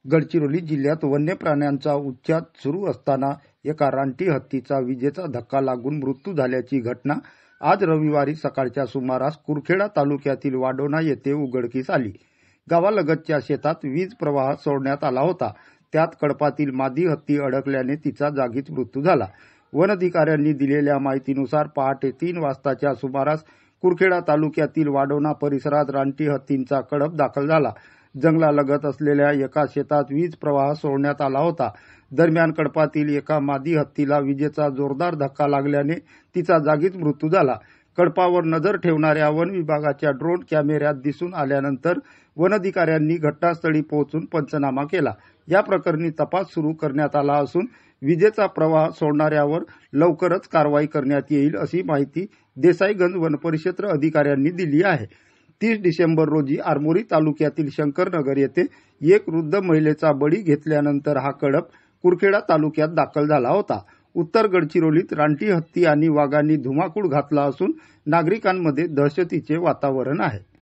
गडचिरोली जिल्ह्यात वन्य प्राण्यांचा उच्छेद सुरू असताना एका रानटी हत्तीचा विजेचा धक्का लागून मृत्यू झाल्याची घटना आज रविवारी सकाळच्या सुमारास कुरखेडा तालुक्यातील वाडोणा येथे उघडकीस आली. गावालगतच्या शेतात वीज प्रवाह सोडण्यात आला होता. त्यात कळपातील मादी हत्ती अडकल्याने तिचा जागीच मृत्यू झाला. वन अधिकाऱ्यांनी दिलेल्या माहितीनुसार पहाटे 3 वाजताच्या सुमारास कुरखेडा तालुक्यातील वाडोणा परिसरात रानटी हत्तींचा कळप दाखल झाला. जंगलालगत असलेल्या एका शेतात वीज प्रवाह सोडण्यात आला होता. दरम्यान कळपातील एका मादी हत्तीला विजेचा जोरदार धक्का लागल्याने तिचा जागीच मृत्यू झाला. कळपावर नजर ठेवणाऱ्या वन विभागाच्या ड्रोन कॅमेऱ्यात दिसून आल्यानंतर वन अधिकाऱ्यांनी घटनास्थळी पोहोचून पंचनामा केला. या प्रकरणी तपास सुरू करण्यात आला असून विजेचा प्रवाह सोडणाऱ्यावर लवकरच कारवाई करण्यात येईल अशी माहिती देसाईगंज वनपरिक्षेत्र अधिकाऱ्यांनी दिली आहे. 30 डिसेंबर रोजी आरमोरी तालुक्यातील शंकरनगर येथे एक वृद्ध महिलेचा बळी घेतल्यानंतर हा कळप कुरखेडा तालुक्यात दाखल झाला होता. उत्तर गडचिरोलीत रानटी हत्ती आणि वाघांनी धुमाकूळ घातला असून नागरिकांमध्ये दहशतीचे वातावरण आहे.